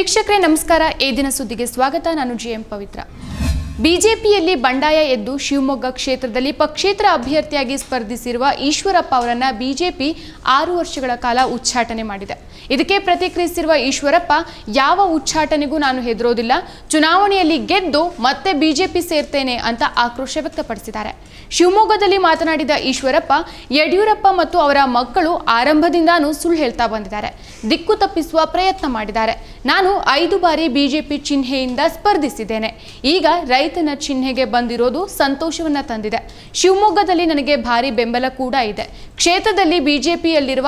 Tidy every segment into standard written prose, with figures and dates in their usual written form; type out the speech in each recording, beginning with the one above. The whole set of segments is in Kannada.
ವೀಕ್ಷಕರೇ ನಮಸ್ಕಾರ. ಈ ದಿನ ಸುದ್ದಿಗೆ ಸ್ವಾಗತ. ನಾನು ಜಿಎಂ ಪವಿತ್ರ. ಬಿಜೆಪಿಯಲ್ಲಿ ಬಂಡಾಯ ಎದ್ದು ಶಿವಮೊಗ್ಗ ಕ್ಷೇತ್ರದಲ್ಲಿ ಪಕ್ಷೇತರ ಅಭ್ಯರ್ಥಿಯಾಗಿ ಸ್ಪರ್ಧಿಸಿರುವ ಈಶ್ವರಪ್ಪ ಅವರನ್ನ ಬಿಜೆಪಿ 6 ವರ್ಷಗಳ ಕಾಲ ಉಚ್ಚಾಟನೆ ಮಾಡಿದೆ. ಇದಕ್ಕೆ ಪ್ರತಿಕ್ರಿಯಿಸಿರುವ ಈಶ್ವರಪ್ಪ, ಯಾವ ಉಚ್ಚಾಟನೆಗೂ ನಾನು ಹೆದರೋದಿಲ್ಲ, ಚುನಾವಣೆಯಲ್ಲಿ ಗೆದ್ದು ಮತ್ತೆ ಬಿಜೆಪಿ ಸೇರ್ತೇನೆ ಅಂತ ಆಕ್ರೋಶ ವ್ಯಕ್ತಪಡಿಸಿದ್ದಾರೆ. ಶಿವಮೊಗ್ಗದಲ್ಲಿ ಮಾತನಾಡಿದ ಈಶ್ವರಪ್ಪ, ಯಡಿಯೂರಪ್ಪ ಮತ್ತು ಅವರ ಮಕ್ಕಳು ಆರಂಭದಿಂದಾನೂ ಸುಳ್ಳು ಹೇಳ್ತಾ ಬಂದಿದ್ದಾರೆ, ದಿಕ್ಕು ತಪ್ಪಿಸುವ ಪ್ರಯತ್ನ ಮಾಡಿದ್ದಾರೆ. ನಾನು 5 ಬಾರಿ ಬಿಜೆಪಿ ಚಿಹ್ನೆಯಿಂದ ಸ್ಪರ್ಧಿಸಿದ್ದೇನೆ. ಈಗ ರೈತನ ಚಿಹ್ನೆಗೆ ಬಂದಿರೋದು ಸಂತೋಷವನ್ನ ತಂದಿದೆ. ಶಿವಮೊಗ್ಗದಲ್ಲಿ ನನಗೆ ಭಾರಿ ಬೆಂಬಲ ಕೂಡ ಇದೆ. ಕ್ಷೇತ್ರದಲ್ಲಿ ಬಿಜೆಪಿಯಲ್ಲಿರುವ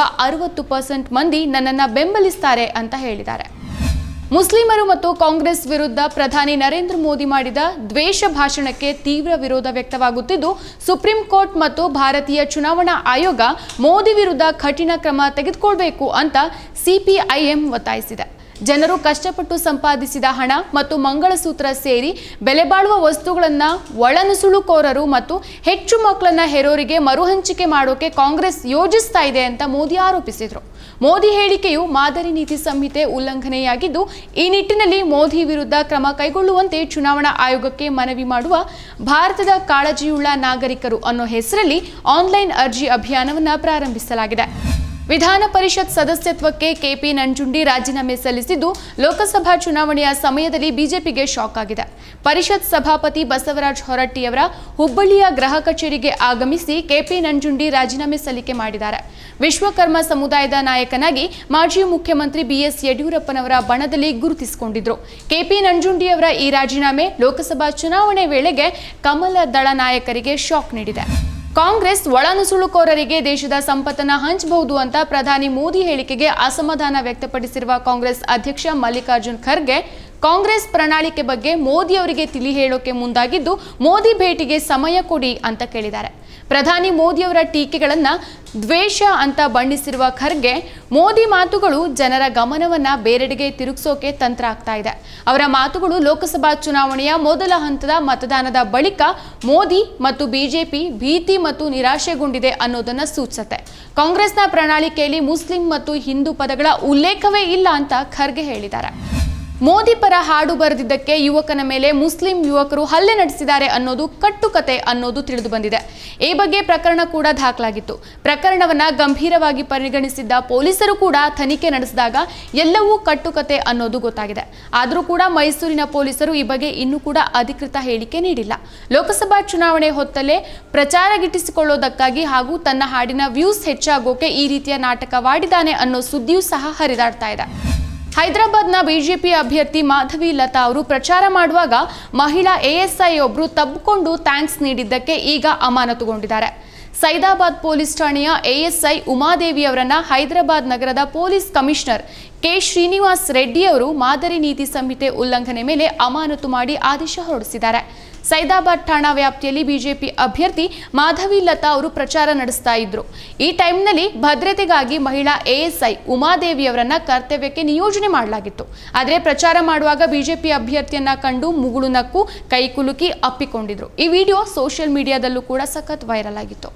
60% ಮಂದಿ ನನ್ನನ್ನ ಬೆಂಬಲಿಸ್ತಾರೆ ಅಂತ ಹೇಳಿದ್ದಾರೆ. ಮುಸ್ಲಿಮರು ಮತ್ತು ಕಾಂಗ್ರೆಸ್ ವಿರುದ್ಧ ಪ್ರಧಾನಿ ನರೇಂದ್ರ ಮೋದಿ ಮಾಡಿದ ದ್ವೇಷ ಭಾಷಣಕ್ಕೆ ತೀವ್ರ ವಿರೋಧ ವ್ಯಕ್ತವಾಗುತ್ತಿದ್ದು, ಸುಪ್ರೀಂ ಕೋರ್ಟ್ ಮತ್ತು ಭಾರತೀಯ ಚುನಾವಣಾ ಆಯೋಗ ಮೋದಿ ವಿರುದ್ಧ ಕಠಿಣ ಕ್ರಮ ತೆಗೆದುಕೊಳ್ಳಬೇಕು ಅಂತ ಸಿಪಿಐಎಂ ಒತ್ತಾಯಿಸಿದೆ. ಜನರು ಕಷ್ಟಪಟ್ಟು ಸಂಪಾದಿಸಿದ ಹಣ ಮತ್ತು ಮಂಗಳಸೂತ್ರ ಸೇರಿ ಬೆಲೆಬಾಳುವ ವಸ್ತುಗಳನ್ನು ಒಳನುಸುಳುಕೋರರು ಮತ್ತು ಹೆಚ್ಚು ಮಕ್ಕಳನ್ನ ಹೆರೋರಿಗೆ ಮರುಹಂಚಿಕೆ ಮಾಡೋಕೆ ಕಾಂಗ್ರೆಸ್ ಯೋಜಿಸ್ತಾ ಇದೆ ಅಂತ ಮೋದಿ ಆರೋಪಿಸಿದರು. ಮೋದಿ ಹೇಳಿಕೆಯು ಮಾದರಿ ನೀತಿ ಸಂಹಿತೆ ಉಲ್ಲಂಘನೆಯಾಗಿದ್ದು, ಈ ನಿಟ್ಟಿನಲ್ಲಿ ಮೋದಿ ವಿರುದ್ಧ ಕ್ರಮ ಕೈಗೊಳ್ಳುವಂತೆ ಚುನಾವಣಾ ಆಯೋಗಕ್ಕೆ ಮನವಿ ಮಾಡುವ ಭಾರತದ ಕಾಳಜಿಯುಳ್ಳ ನಾಗರಿಕರು ಅನ್ನೋ ಹೆಸರಲ್ಲಿ ಆನ್ಲೈನ್ ಅರ್ಜಿ ಅಭಿಯಾನವನ್ನು ಪ್ರಾರಂಭಿಸಲಾಗಿದೆ. ವಿಧಾನ ಪರಿಷತ್ ಸದಸ್ಯತ್ವಕ್ಕೆ ಕೆಪಿ ನಂಜುಂಡಿ ರಾಜೀನಾಮೆ ಸಲ್ಲಿಸಿದ್ದು, ಲೋಕಸಭಾ ಚುನಾವಣೆಯ ಸಮಯದಲ್ಲಿ ಬಿಜೆಪಿಗೆ ಶಾಕ್ ಆಗಿದೆ. ಪರಿಷತ್ ಸಭಾಪತಿ ಬಸವರಾಜ ಹೊರಟ್ಟಿಯವರ ಹುಬ್ಬಳ್ಳಿಯ ಗೃಹ ಕಚೇರಿಗೆ ಆಗಮಿಸಿ ಕೆಪಿ ನಂಜುಂಡಿ ರಾಜೀನಾಮೆ ಸಲ್ಲಿಕೆ ಮಾಡಿದ್ದಾರೆ. ವಿಶ್ವಕರ್ಮ ಸಮುದಾಯದ ನಾಯಕನಾಗಿ ಮಾಜಿ ಮುಖ್ಯಮಂತ್ರಿ ಬಿಎಸ್ ಯಡಿಯೂರಪ್ಪನವರ ಬಣದಲ್ಲಿ ಗುರುತಿಸಿಕೊಂಡಿದ್ರು. ಕೆಪಿ ನಂಜುಂಡಿಯವರ ಈ ರಾಜೀನಾಮೆ ಲೋಕಸಭಾ ಚುನಾವಣೆ ವೇಳೆಗೆ ಕಮಲ ದಳ ನಾಯಕರಿಗೆ ಶಾಕ್ ನೀಡಿದೆ. ಕಾಂಗ್ರೆಸ್ ಒಳನುಸುಳುಕೋರರಿಗೆ ದೇಶದ ಸಂಪತ್ತನ್ನು ಹಂಚಬಹುದು ಅಂತ ಪ್ರಧಾನಿ ಮೋದಿ ಹೇಳಿಕೆಗೆ ಅಸಮಾಧಾನ ವ್ಯಕ್ತಪಡಿಸಿರುವ ಕಾಂಗ್ರೆಸ್ ಅಧ್ಯಕ್ಷ ಮಲ್ಲಿಕಾರ್ಜುನ್ ಖರ್ಗೆ, ಕಾಂಗ್ರೆಸ್ ಪ್ರಣಾಳಿಕೆ ಬಗ್ಗೆ ಮೋದಿ ಅವರಿಗೆ ತಿಳಿ ಹೇಳೋಕೆ ಮುಂದಾಗಿದ್ದು, ಮೋದಿ ಭೇಟಿಗೆ ಸಮಯ ಕೊಡಿ ಅಂತ ಕೇಳಿದ್ದಾರೆ. ಪ್ರಧಾನಿ ಮೋದಿಯವರ ಟೀಕೆಗಳನ್ನು ದ್ವೇಷ ಅಂತ ಬಣ್ಣಿಸಿರುವ ಖರ್ಗೆ, ಮೋದಿ ಮಾತುಗಳು ಜನರ ಗಮನವನ್ನ ಬೇರೆಡೆಗೆ ತಿರುಗಿಸೋಕೆ ತಂತ್ರ ಆಗ್ತಾ ಇದೆ. ಅವರ ಮಾತುಗಳು ಲೋಕಸಭಾ ಚುನಾವಣೆಯ ಮೊದಲ ಹಂತದ ಮತದಾನದ ಬಳಿಕ ಮೋದಿ ಮತ್ತು ಬಿಜೆಪಿ ಭೀತಿ ಮತ್ತು ನಿರಾಶೆಗೊಂಡಿದೆ ಅನ್ನೋದನ್ನ ಸೂಚಿಸುತ್ತೆ. ಕಾಂಗ್ರೆಸ್ನ ಪ್ರಣಾಳಿಕೆಯಲ್ಲಿ ಮುಸ್ಲಿಂ ಮತ್ತು ಹಿಂದೂ ಪದಗಳ ಉಲ್ಲೇಖವೇ ಇಲ್ಲ ಅಂತ ಖರ್ಗೆ ಹೇಳಿದ್ದಾರೆ. ಮೋದಿ ಪರ ಹಾಡು ಬರೆದಿದ್ದಕ್ಕೆ ಯುವಕನ ಮೇಲೆ ಮುಸ್ಲಿಂ ಯುವಕರು ಹಲ್ಲೆ ನಡೆಸಿದ್ದಾರೆ ಅನ್ನೋದು ಕಟ್ಟುಕತೆ ಅನ್ನೋದು ತಿಳಿದು ಬಂದಿದೆ. ಈ ಬಗ್ಗೆ ಪ್ರಕರಣ ಕೂಡ ದಾಖಲಾಗಿತ್ತು. ಪ್ರಕರಣವನ್ನ ಗಂಭೀರವಾಗಿ ಪರಿಗಣಿಸಿದ್ದ ಪೊಲೀಸರು ಕೂಡ ತನಿಖೆ ನಡೆಸಿದಾಗ ಎಲ್ಲವೂ ಕಟ್ಟುಕತೆ ಅನ್ನೋದು ಗೊತ್ತಾಗಿದೆ. ಆದರೂ ಕೂಡ ಮೈಸೂರಿನ ಪೊಲೀಸರು ಈ ಬಗ್ಗೆ ಇನ್ನೂ ಕೂಡ ಅಧಿಕೃತ ಹೇಳಿಕೆ ನೀಡಿಲ್ಲ. ಲೋಕಸಭಾ ಚುನಾವಣೆ ಹೊತ್ತಲ್ಲೇ ಪ್ರಚಾರ ಗಿಟ್ಟಿಸಿಕೊಳ್ಳೋದಕ್ಕಾಗಿ ಹಾಗೂ ತನ್ನ ಹಾಡಿನ ವ್ಯೂಸ್ ಹೆಚ್ಚಾಗೋಕೆ ಈ ರೀತಿಯ ನಾಟಕವಾಡಿದ್ದಾನೆ ಅನ್ನೋ ಸುದ್ದಿಯೂ ಸಹ ಹರಿದಾಡ್ತಾ ಇದೆ. ಹೈದರಾಬಾದ್ನ ಬಿಜೆಪಿ ಅಭ್ಯರ್ಥಿ ಮಾಧವಿ ಲತಾ ಅವರು ಪ್ರಚಾರ ಮಾಡುವಾಗ ಮಹಿಳಾ ಎಎಸ್ಐ ಒಬ್ಬರು ತಬ್ಬಿಕೊಂಡು ಥ್ಯಾಂಕ್ಸ್ ನೀಡಿದ್ದಕ್ಕೆ ಈಗ ಅಮಾನತುಗೊಂಡಿದ್ದಾರೆ. ಸೈದಾಬಾದ್ ಪೊಲೀಸ್ ಠಾಣೆಯ ಎಎಸ್ಐ ಉಮಾದೇವಿ ಅವರನ್ನ ಹೈದರಾಬಾದ್ ನಗರದ police commissioner K Srinivas Reddy ಅವರು ಮಾದರಿ ನೀತಿ ಸಂಹಿತೆ ಉಲ್ಲಂಘನೆ ಮೇಲೆ ಅಮಾನತು ಮಾಡಿ ಆದೇಶ ಹೊರಡಿಸಿದ್ದಾರೆ. ಸೈದಾಬಾದ್ ಠಾಣಾ ವ್ಯಾಪ್ತಿಯಲ್ಲಿ ಬಿಜೆಪಿ ಅಭ್ಯರ್ಥಿ ಮಾಧವಿ ಲತಾ ಅವರು ಪ್ರಚಾರ ನಡೆಸ್ತಾ ಇದ್ರು. ಈ ಟೈಮ್ನಲ್ಲಿ ಭದ್ರತೆಗಾಗಿ ಮಹಿಳಾ ಎಎಸ್ಐ ಉಮಾದೇವಿ ಅವರನ್ನ ಕರ್ತವ್ಯಕ್ಕೆ ನಿಯೋಜನೆ ಮಾಡಲಾಗಿತ್ತು. ಆದರೆ ಪ್ರಚಾರ ಮಾಡುವಾಗ ಬಿಜೆಪಿ ಅಭ್ಯರ್ಥಿಯನ್ನ ಕಂಡು ಮುಗುಳು ನಕ್ಕು ಕೈಕುಲುಕಿ ಅಪ್ಪಿಕೊಂಡಿದ್ರು. ಈ ವಿಡಿಯೋ ಸೋಷಿಯಲ್ ಮೀಡಿಯಾದಲ್ಲೂ ಕೂಡ ಸಖತ್ ವೈರಲ್ ಆಗಿತ್ತು.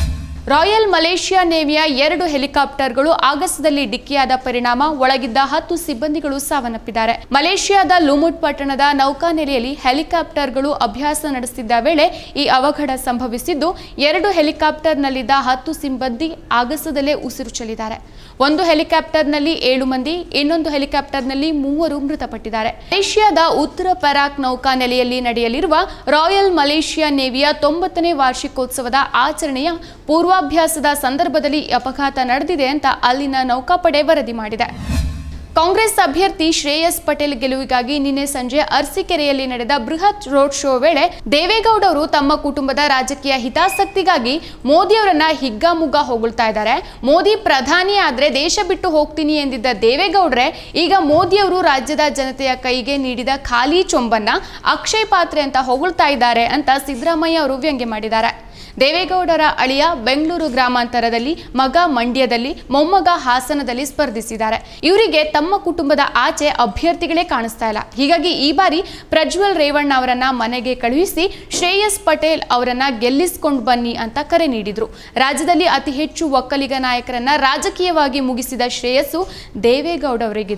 ರಾಯಲ್ ಮಲೇಷಿಯಾ ನೇವಿಯ 2 ಹೆಲಿಕಾಪ್ಟರ್ಗಳು ಆಗಸದಲ್ಲಿ ಡಿಕ್ಕಿಯಾದ ಪರಿಣಾಮ ಒಳಗಿದ್ದ 10 ಸಿಬ್ಬಂದಿಗಳು ಸಾವನ್ನಪ್ಪಿದ್ದಾರೆ. ಮಲೇಷಿಯಾದ ಲುಮುಟ್ ಪಟ್ಟಣದ ನೌಕಾನೆಲೆಯಲ್ಲಿ ಹೆಲಿಕಾಪ್ಟರ್ಗಳು ಅಭ್ಯಾಸ ನಡೆಸುತ್ತಿದ್ದ ವೇಳೆ ಈ ಅವಘಡ ಸಂಭವಿಸಿದ್ದು, 2 ಹೆಲಿಕಾಪ್ಟರ್ನಲ್ಲಿದ್ದ 10 ಸಿಬ್ಬಂದಿ ಆಗಸದಲ್ಲೇ ಉಸಿರು ಚೆಲ್ಲಿದ್ದಾರೆ. ಒಂದು ಹೆಲಿಕಾಪ್ಟರ್ನಲ್ಲಿ 7 ಮಂದಿ, ಇನ್ನೊಂದು ಹೆಲಿಕಾಪ್ಟರ್ನಲ್ಲಿ 3 ಮೃತಪಟ್ಟಿದ್ದಾರೆ. ಮಲೇಷಿಯಾದ ಉತ್ತರ ಪರಾಕ್ ನೌಕಾನೆಲೆಯಲ್ಲಿ ನಡೆಯಲಿರುವ ರಾಯಲ್ ಮಲೇಷಿಯಾ ನೇವಿಯ 90ನೇ ವಾರ್ಷಿಕೋತ್ಸವದ ಆಚರಣೆಯ ಪೂರ್ವಾಭ್ಯಾಸದ ಸಂದರ್ಭದಲ್ಲಿ ಅಪಘಾತ ನಡೆದಿದೆ ಅಂತ ಅಲ್ಲಿನ ನೌಕಾಪಡೆ ವರದಿ ಮಾಡಿದೆ. ಕಾಂಗ್ರೆಸ್ ಅಭ್ಯರ್ಥಿ ಶ್ರೇಯಸ್ ಪಟೇಲ್ ಗೆಲುವಿಗಾಗಿ ನಿನ್ನೆ ಸಂಜೆ ಅರಸೀಕೆರೆಯಲ್ಲಿ ನಡೆದ ಬೃಹತ್ ರೋಡ್ ಶೋ ವೇಳೆ ದೇವೇಗೌಡ ಅವರು ತಮ್ಮ ಕುಟುಂಬದ ರಾಜಕೀಯ ಹಿತಾಸಕ್ತಿಗಾಗಿ ಮೋದಿ ಅವರನ್ನ ಹಿಗ್ಗಾಮುಗ್ಗಾ ಹೊಗಳ್ತಾ ಇದ್ದಾರೆ. ಮೋದಿ ಪ್ರಧಾನಿ ಆದ್ರೆ ದೇಶ ಬಿಟ್ಟು ಹೋಗ್ತೀನಿ ಎಂದಿದ್ದ ದೇವೇಗೌಡ್ರೆ ಈಗ ಮೋದಿ ಅವರು ರಾಜ್ಯದ ಜನತೆಯ ಕೈಗೆ ನೀಡಿದ ಖಾಲಿ ಚೊಂಬನ್ನ ಅಕ್ಷಯ ಪಾತ್ರೆ ಅಂತ ಹೊಗಳ್ತಾ ಇದ್ದಾರೆ ಅಂತ ಸಿದ್ದರಾಮಯ್ಯ ಅವರು ವ್ಯಂಗ್ಯ ಮಾಡಿದ್ದಾರೆ. ದೇವೇಗೌಡರ ಅಳಿಯ ಬೆಂಗಳೂರು ಗ್ರಾಮಾಂತರದಲ್ಲಿ, ಮಗ ಮಂಡ್ಯದಲ್ಲಿ, ಮೊಮ್ಮಗ ಹಾಸನದಲ್ಲಿ ಸ್ಪರ್ಧಿಸಿದ್ದಾರೆ. ಇವರಿಗೆ ತಮ್ಮ ಕುಟುಂಬದ ಆಚೆ ಅಭ್ಯರ್ಥಿಗಳೇ ಕಾಣಿಸ್ತಾ ಇಲ್ಲ. ಹೀಗಾಗಿ ಈ ಬಾರಿ ಪ್ರಜ್ವಲ್ ರೇವಣ್ಣ ಅವರನ್ನ ಮನೆಗೆ ಕಳುಹಿಸಿ ಶ್ರೇಯಸ್ ಪಟೇಲ್ ಅವರನ್ನ ಗೆಲ್ಲಿಸಿಕೊಂಡು ಬನ್ನಿ ಅಂತ ಕರೆ ನೀಡಿದ್ರು. ರಾಜ್ಯದಲ್ಲಿ ಅತಿ ಹೆಚ್ಚು ಒಕ್ಕಲಿಗ ನಾಯಕರನ್ನ ರಾಜಕೀಯವಾಗಿ ಮುಗಿಸಿದ ಶ್ರೇಯಸ್ಸು ದೇವೇಗೌಡ ಅವರಿಗಿದೆ.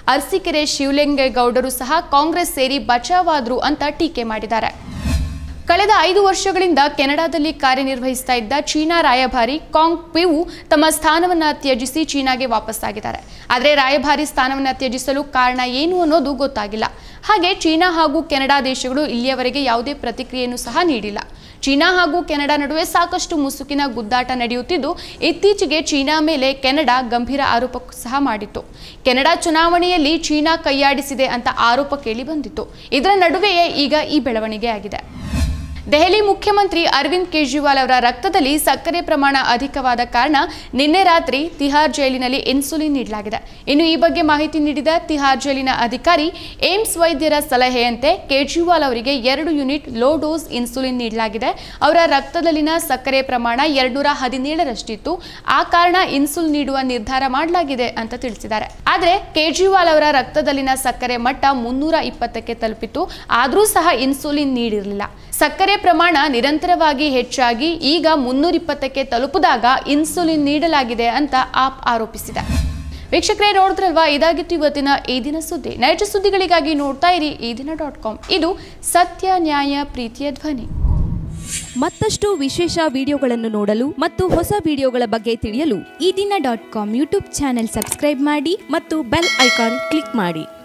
ಅರಸೀಕೆರೆ ಶಿವಲಿಂಗೇಗೌಡರು ಸಹ ಕಾಂಗ್ರೆಸ್ ಸೇರಿ ಬಚಾವಾದ್ರು ಅಂತ ಟೀಕೆ ಮಾಡಿದ್ದಾರೆ. ಕಳೆದ 5 ವರ್ಷಗಳಿಂದ ಕೆನಡಾದಲ್ಲಿ ಕಾರ್ಯನಿರ್ವಹಿಸ್ತಾ ಇದ್ದ ಚೀನಾ ರಾಯಭಾರಿ ಕಾಂಗ್ ಪಿವು ತಮ್ಮ ಸ್ಥಾನವನ್ನು ತ್ಯಜಿಸಿ ಚೀನಾಗೆ ವಾಪಸ್ಸಾಗಿದ್ದಾರೆ. ಆದರೆ ರಾಯಭಾರಿ ಸ್ಥಾನವನ್ನು ತ್ಯಜಿಸಲು ಕಾರಣ ಏನು ಅನ್ನೋದು ಗೊತ್ತಾಗಿಲ್ಲ. ಹಾಗೆ ಚೀನಾ ಹಾಗೂ ಕೆನಡಾ ದೇಶಗಳು ಇಲ್ಲಿಯವರೆಗೆ ಯಾವುದೇ ಪ್ರತಿಕ್ರಿಯೆಯನ್ನು ಸಹ ನೀಡಿಲ್ಲ. ಚೀನಾ ಹಾಗೂ ಕೆನಡಾ ನಡುವೆ ಸಾಕಷ್ಟು ಮುಸುಕಿನ ಗುದ್ದಾಟ ನಡೆಯುತ್ತಿದ್ದು, ಇತ್ತೀಚೆಗೆ ಚೀನಾ ಮೇಲೆ ಕೆನಡಾ ಗಂಭೀರ ಆರೋಪ ಸಹ ಮಾಡಿತ್ತು. ಕೆನಡಾ ಚುನಾವಣೆಯಲ್ಲಿ ಚೀನಾ ಕೈಯಾಡಿಸಿದೆ ಅಂತ ಆರೋಪ ಕೇಳಿ ಬಂದಿತ್ತು. ಇದರ ನಡುವೆಯೇ ಈಗ ಈ ಬೆಳವಣಿಗೆ ಆಗಿದೆ. ದೆಹಲಿ ಮುಖ್ಯಮಂತ್ರಿ ಅರವಿಂದ್ ಕೇಜ್ರಿವಾಲ್ ಅವರ ರಕ್ತದಲ್ಲಿ ಸಕ್ಕರೆ ಪ್ರಮಾಣ ಅಧಿಕವಾದ ಕಾರಣ ನಿನ್ನೆ ರಾತ್ರಿ ತಿಹಾರ್ ಜೈಲಿನಲ್ಲಿ ಇನ್ಸುಲಿನ್ ನೀಡಲಾಗಿದೆ. ಇನ್ನು ಈ ಬಗ್ಗೆ ಮಾಹಿತಿ ನೀಡಿದ ತಿಹಾರ್ ಜೈಲಿನ ಅಧಿಕಾರಿ, ಏಮ್ಸ್ ವೈದ್ಯರ ಸಲಹೆಯಂತೆ ಕೇಜ್ರಿವಾಲ್ ಅವರಿಗೆ 2 ಯೂನಿಟ್ ಲೋ ಡೋಸ್ ಇನ್ಸುಲಿನ್ ನೀಡಲಾಗಿದೆ. ಅವರ ರಕ್ತದಲ್ಲಿನ ಸಕ್ಕರೆ ಪ್ರಮಾಣ 217ರಷ್ಟಿತ್ತು. ಆ ಕಾರಣ ಇನ್ಸುಲಿನ್ ನೀಡುವ ನಿರ್ಧಾರ ಮಾಡಲಾಗಿದೆ ಅಂತ ತಿಳಿಸಿದ್ದಾರೆ. ಆದರೆ ಕೇಜ್ರಿವಾಲ್ ಅವರ ರಕ್ತದಲ್ಲಿನ ಸಕ್ಕರೆ ಮಟ್ಟ 320ಕ್ಕೆ ತಲುಪಿತ್ತು. ಆದರೂ ಸಹ ಇನ್ಸುಲಿನ್ ನೀಡಿರಲಿಲ್ಲ. ಸಕ್ಕರೆ ಪ್ರಮಾಣ ನಿರಂತರವಾಗಿ ಹೆಚ್ಚಾಗಿ ಈಗ 320ಕ್ಕೆ ತಲುಪಿದಾಗ ಇನ್ಸುಲಿನ್ ನೀಡಲಾಗಿದೆ ಅಂತ ಆಪ್ ಆರೋಪಿಸಿದೆ. ವೀಕ್ಷಕರೇ, ನೋಡಿದ್ರಲ್ವಾ, ಇದಾಗಿತ್ತು ಇವತ್ತಿನ ಈ ದಿನ ಸುದ್ದಿ. ನೈಜ ಸುದ್ದಿಗಳಿಗಾಗಿ ನೋಡ್ತಾ ಇರಿ eedina.com. ಇದು ಸತ್ಯ, ನ್ಯಾಯ, ಪ್ರೀತಿಯ ಧ್ವನಿ. ಮತ್ತಷ್ಟು ವಿಶೇಷ ವಿಡಿಯೋಗಳನ್ನು ನೋಡಲು ಮತ್ತು ಹೊಸ ವಿಡಿಯೋಗಳ ಬಗ್ಗೆ ತಿಳಿಯಲು eedina.com ಯೂಟ್ಯೂಬ್ ಚಾನೆಲ್ ಸಬ್ಸ್ಕ್ರೈಬ್ ಮಾಡಿ ಮತ್ತು ಬೆಲ್ ಐಕಾನ್ ಕ್ಲಿಕ್ ಮಾಡಿ.